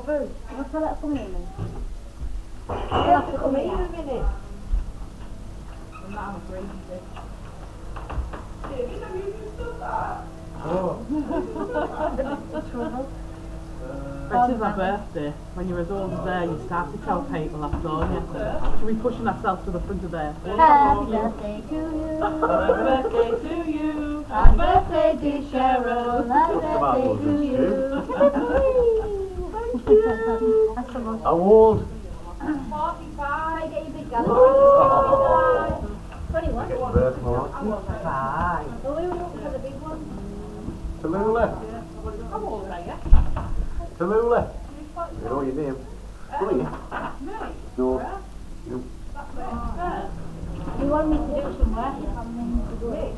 food. What's the letter coming in then? You have to come in a minute. I'm not having free, is it? This is my birthday. When you're as old as there, you start to tell people that, don't you? Should we be pushing ourselves to the front of there? Happy birthday to you. Happy birthday to you. Happy birthday, dear Cheryl. Happy birthday to you. Thank you. That's so much. How old? 45. Get your big gal. 21. Birth month. Bye. Well, we were looking for the big one. Tallulah. How old are you? Tallulah. You know your name. What are you? No. You. You want me to do some work? I'm going to do it.